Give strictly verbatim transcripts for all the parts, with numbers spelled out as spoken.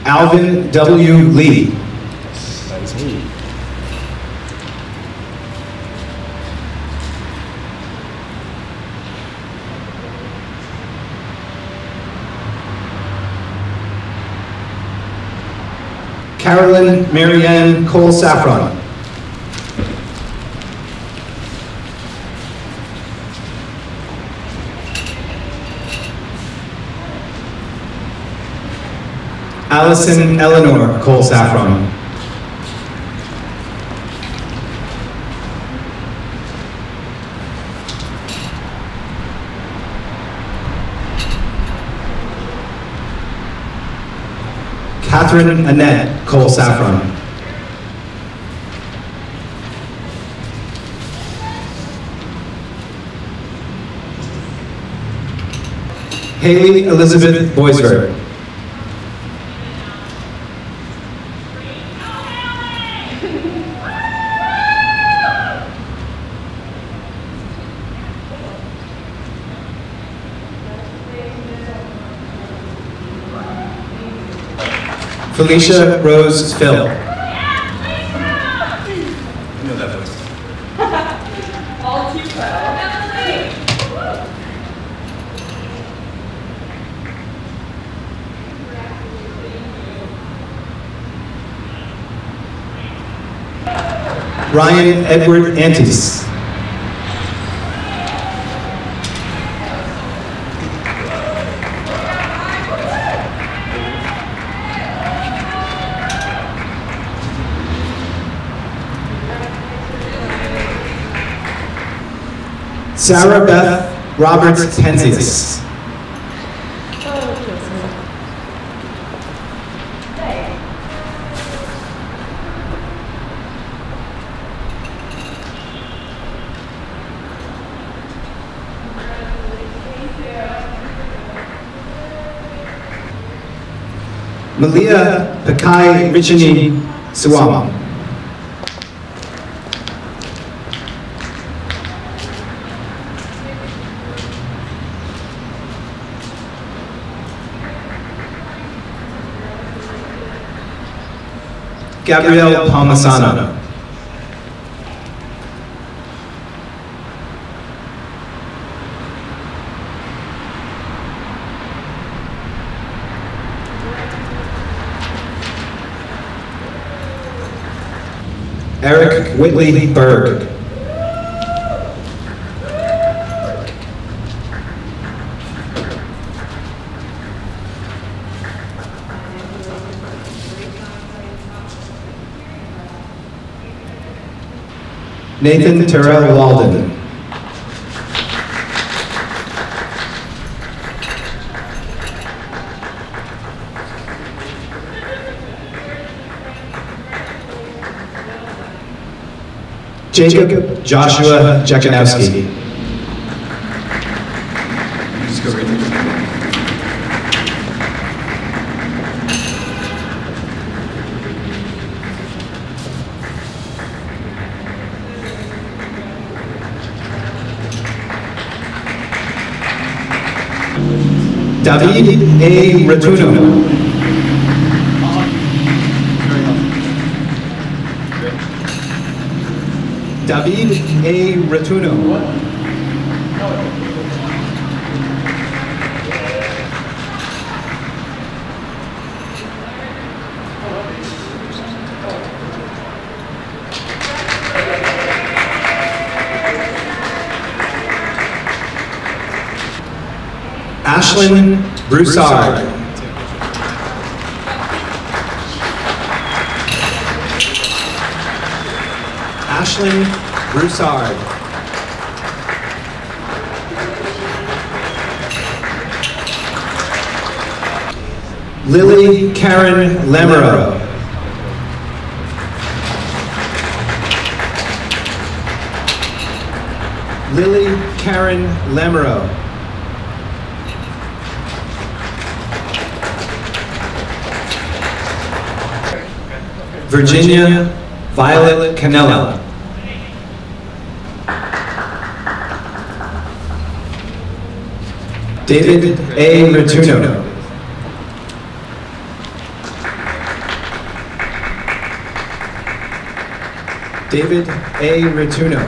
Alvin W. Lee. That is me. Carolyn Marianne Cole Saffron. Allison Eleanor Cole Saffron. Catherine Annette Cole Saffron. Haley Elizabeth Boisvert. Felicia Rose Phil. You know that voice. All too proud. Ryan Edward Antes. Sarah Beth Roberts Penzias. Malia Pakai Richini Suwam. Gabrielle Palmasano. Eric Whitley Berg. Nathan Terrell Walden. Jacob Joshua Jekanowski. Just go right there. David A. Ratuno. David A. Ratuno. Ashlyn Broussard. Ashlyn Broussard. Lily Karen Lamoureux. Lily Karen Lamoureux. Virginia Violet Canella. David A. Ratuno. David A. Rituno.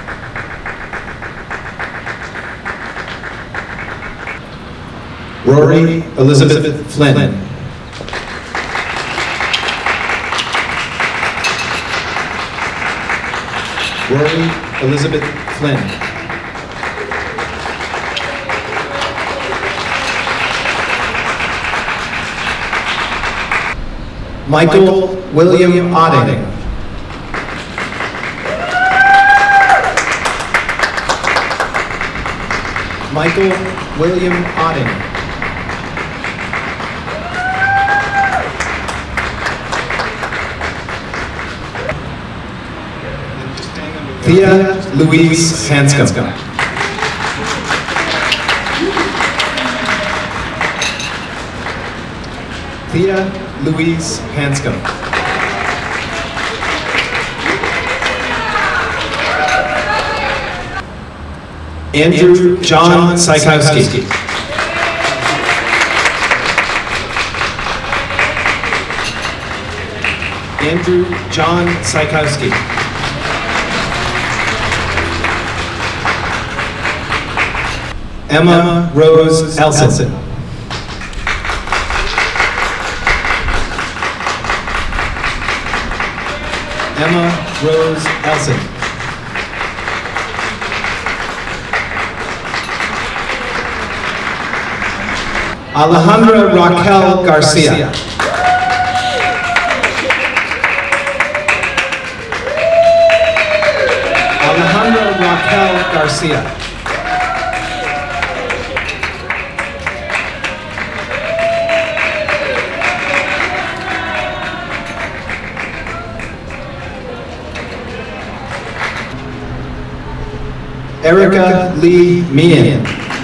Rory Elizabeth Flynn. Rory Elizabeth Flynn. Michael William Otting. Michael William Otting. Thea Louise Hanscom. Thea Louise Hanscom. Andrew John Sykowski. Andrew John Sykowski. Emma Rose Elson. Emma Rose Elson. Alejandra Raquel Garcia. Alejandra Raquel Garcia. Erica Lee Meehan.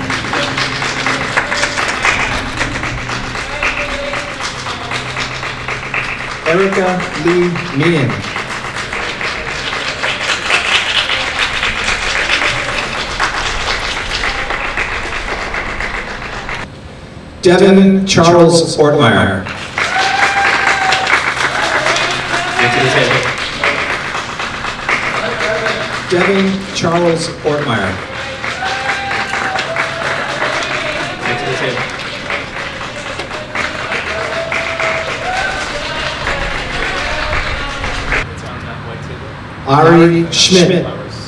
Erica Lee Meehan. Devin Charles Ortmeyer. Devin Charles Ortmeyer. Ari Schmidt.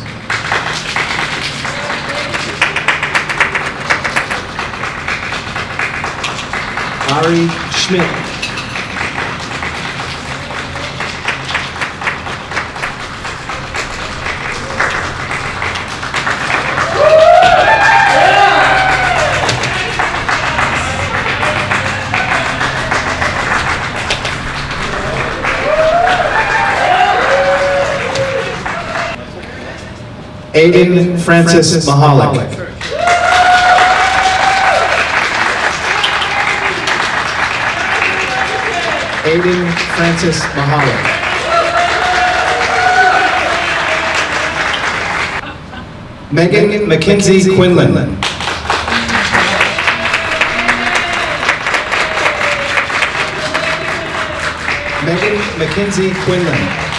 Ari Schmidt. Aiden Francis Mahalik. Aiden Francis Mahalik. Megan Mackenzie Quinlan. Megan Mackenzie Quinlan.